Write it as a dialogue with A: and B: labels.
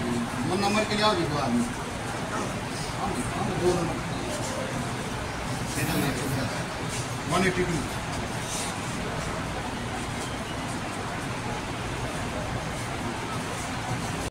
A: दो नंबर के लिए आओ जी, दो आदमी। दो नंबर 182